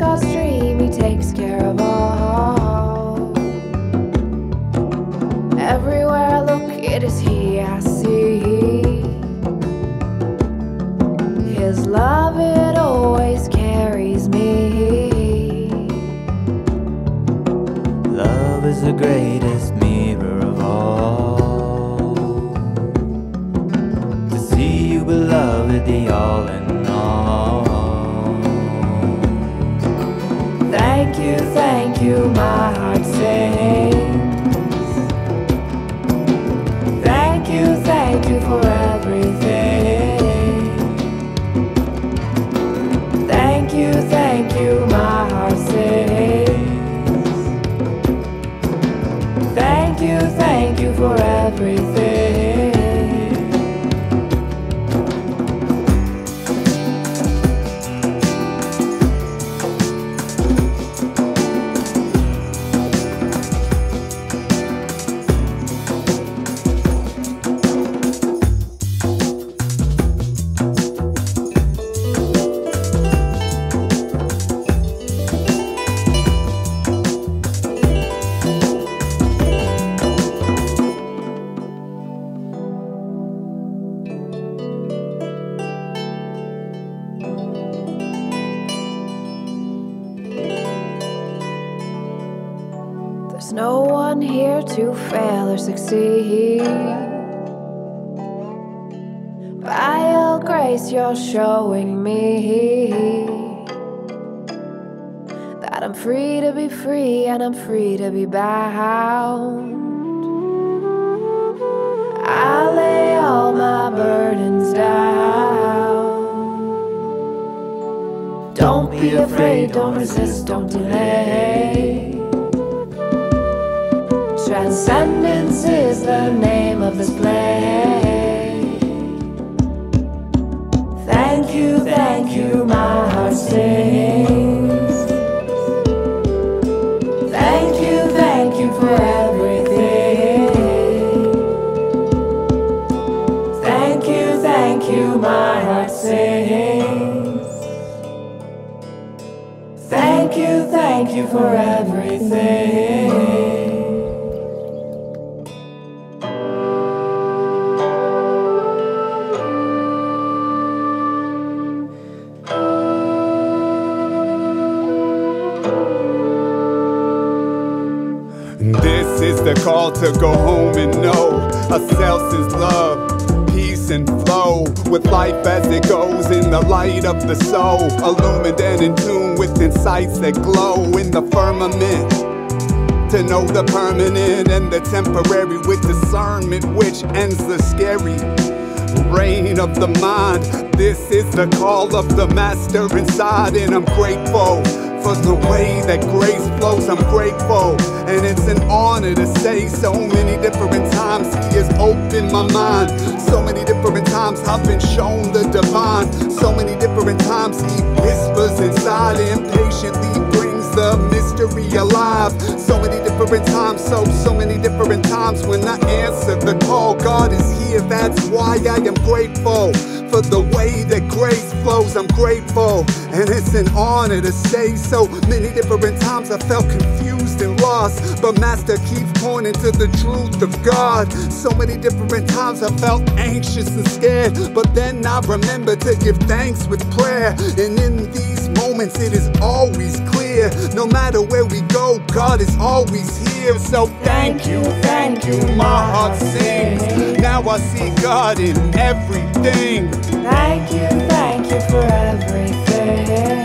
God's dream, He takes care of all. Everywhere I look, it is He I see. His love, it always carries me. Love is the greatest mirror of all. To see you, beloved, the all in all. Thank you, my heart sings. Thank you for everything. Thank you, my heart sings. Thank you for everything. There's no one here to fail or succeed. By your grace, you're showing me that I'm free to be free and I'm free to be bound. I lay all my burdens down. Don't be afraid, don't resist, don't delay. Transcendence is the name of this play. Thank you, my heart sings. Thank you for everything. Thank you, my heart sings. Thank you for everything. This is the call to go home and know ourselves is love, peace and flow, with life as it goes in the light of the soul, illumined and in tune with insights that glow in the firmament. To know the permanent and the temporary with discernment which ends the scary reign of the mind. This is the call of the master inside, and I'm grateful for the way that grace flows. I'm grateful, and it's an honor to say so many different times He has opened my mind. So many different times I've been shown the divine. So many different times He whispers inside and patiently brings the mystery alive. So many different times, so many different times when I answer the call, God is here. That's why I am grateful for the way that grace flows. I'm grateful, and it's an honor to say so many different times I felt confused and lost, but Master keeps pointing to the truth of God. So many different times I felt anxious and scared, but then I remember to give thanks with prayer. And in these moments it is always clear, no matter where we go, God is always here. So thank you, my heart sings. Now I see God in everything. Thank you for everything.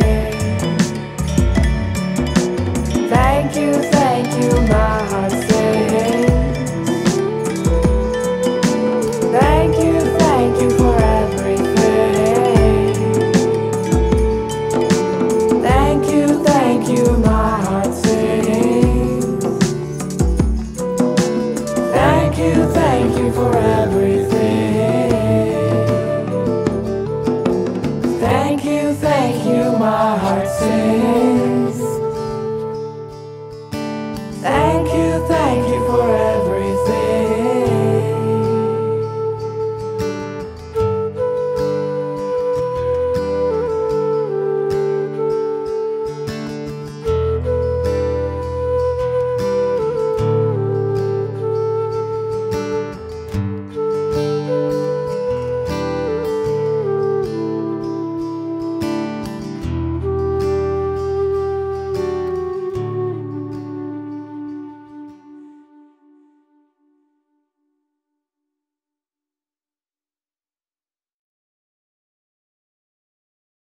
Thank you, my heart sings. Thank you for everything. Thank you, my heart sings. Thank you for everything. Thank you, my heart sings.